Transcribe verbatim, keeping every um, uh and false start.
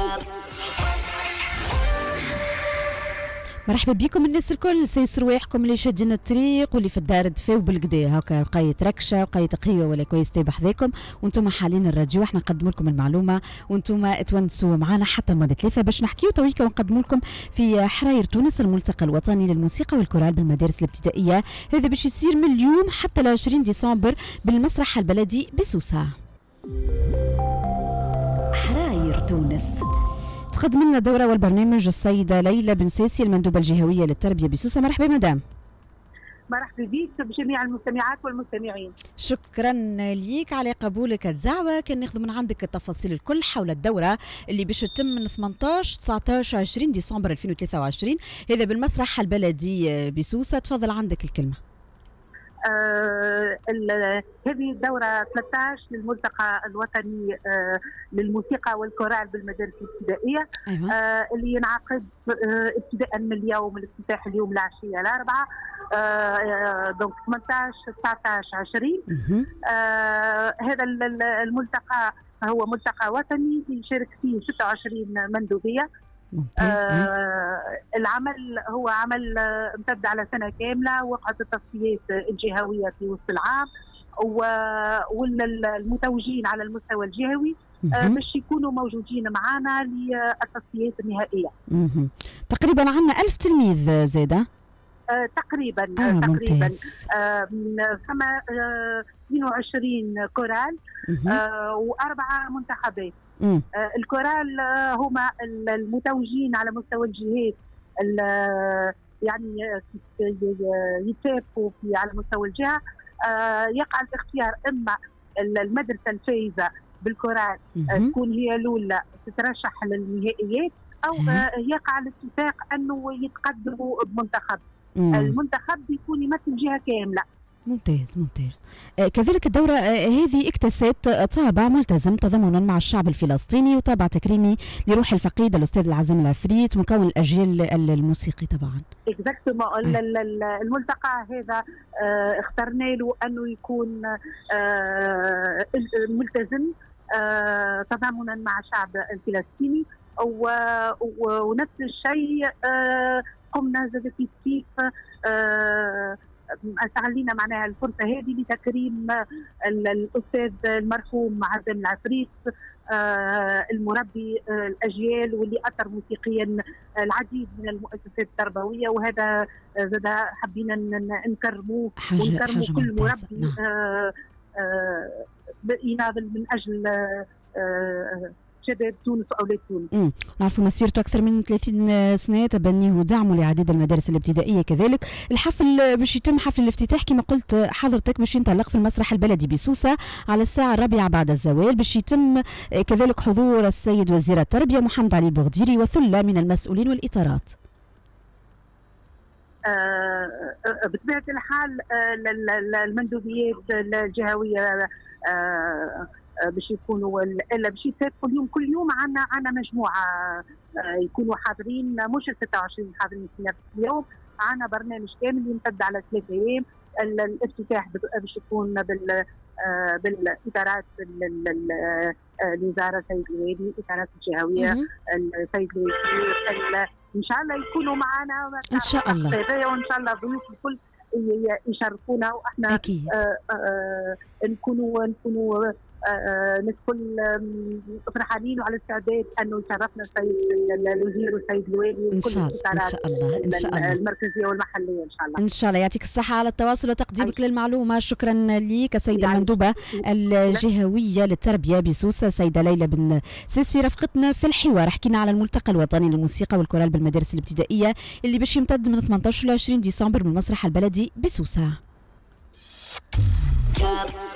مرحبا بكم الناس الكل، سيس رواحكم اللي شادين الطريق واللي في الدار دفاو بالكدا هكا وقاية ركشه وقاية قهوه ولا كويس تايب حذاكم وانتم حالين الراديو. احنا نقدم لكم المعلومه وانتم تونسوا معنا حتى الماضي ثلاثه باش نحكيو تويكا ونقدم لكم في حراير تونس الملتقى الوطني للموسيقى والكورال بالمدارس الابتدائيه. هذا باش يصير من اليوم حتى ل عشرين ديسمبر بالمسرح البلدي بسوسه. حراير تونس تقدم لنا دورة والبرنامج السيدة ليلى بن ساسي المندوبة الجهوية للتربية بسوسة. مرحبا مدام. مرحبا بك بجميع المستمعات والمستمعين. شكرا ليك على قبولك الدعوة. كان ناخذ من عندك التفاصيل الكل حول الدورة اللي باش تتم من ثمانية عشر تسعة عشر عشرين ديسمبر ألفين وثلاثة وعشرين هذا بالمسرح البلدي بسوسة. تفضل عندك الكلمة. آه هذه الدورة ثلاثة عشر للملتقى الوطني آه للموسيقى والكورال بالمدارس الابتدائية. أيوة. آه اللي ينعقد آه ابتداء من اليوم الافتتاح اليوم العشية الأربعة آه دونك ثمانية عشر تسعة عشر عشرين. آه هذا الملتقى هو ملتقى وطني يشارك فيه ستة وعشرين مندوبية. آه العمل هو عمل امتد على سنه كامله، وقعت التصفيات الجهويه في وسط العام والمتوجين على المستوى الجهوي آه باش يكونوا موجودين معنا للتصفيات النهائيه. تقريبا عندنا ألف تلميذ زاده. آه تقريبا آه تقريبا آه فما آه اثنين وعشرين كورال آه واربعه منتخبات. آه الكورال آه هما المتوجين على مستوى الجهات يعني يتفقوا في على مستوى الجهه. آه يقع الاختيار اما المدرسه الفائزه بالكورال آه تكون هي الاولى تترشح للنهائيات، او آه يقع الاتفاق انه يتقدموا بمنتخب. مم. المنتخب بيكون يمثل جهه كامله. ممتاز ممتاز. آه كذلك الدورة آه هذه اكتست طابع ملتزم تضامنا مع الشعب الفلسطيني وطابع تكريمي لروح الفقيد الأستاذ العظيم العفريت مكون الأجيال الموسيقي طبعا. اكزاكتومون. الملتقى هذا آه اخترنا له أنه يكون آه ملتزم آه تضامنا مع الشعب الفلسطيني، ونفس الشيء آه قمنا زاد كيف كيف آه استغلينا معناها الفرصه هذه لتكريم الاستاذ المرحوم عظيم العفريت آه المربي آه الاجيال واللي اثر موسيقيا العديد من المؤسسات التربويه، وهذا زاد حبينا نكرموه ونكرموا كل مربي نعم. آه آه يناضل من اجل آه شباب تونس واولاد تونس. نعرفوا مسيرته اكثر من ثلاثين سنه، تبنيه ودعمه لعديد المدارس الابتدائيه. كذلك الحفل باش يتم حفل الافتتاح كما قلت حضرتك باش ينطلق في المسرح البلدي بسوسه على الساعه الرابعه بعد الزوال، باش يتم كذلك حضور السيد وزير التربيه محمد علي البغديري وثله من المسؤولين والاطارات. آه بطبيعه الحال آه المندوبيات الجهويه آه باش يكونوا الا باش يتفقوا اليوم كل يوم عندنا عندنا مجموعه يكونوا حاضرين، مش ستة وعشرين حاضرين في نفس اليوم. عندنا برنامج كامل يمتد على ثلاثة ايام. الافتتاح باش يكون بال بالاطارات الوزاره السيد الوالي، الاطارات الجهويه السيد الوالي، ان شاء الله يكونوا معنا ان شاء الله، وان شاء الله ضيوف الكل يشرفونا، واحنا اكيد آه آه نكونوا نكونوا آه ندخل فرحانين وعلى استعداد انه يشرفنا السيد الوزير والسيد الوالي ان شاء الله ان شاء الله ان شاء الله المركزيه والمحليه ان شاء الله. ان شاء الله. يعطيك الصحه على التواصل وتقديمك للمعلومه. شكرا لك السيده المندوبه الجهويه للتربيه بسوسه السيده ليلى بن ساسي رفقتنا في الحوار. حكينا على الملتقى الوطني للموسيقى والكورال بالمدارس الابتدائيه اللي باش يمتد من ثمانية عشر ل عشرين ديسمبر بالمسرح البلدي بسوسه.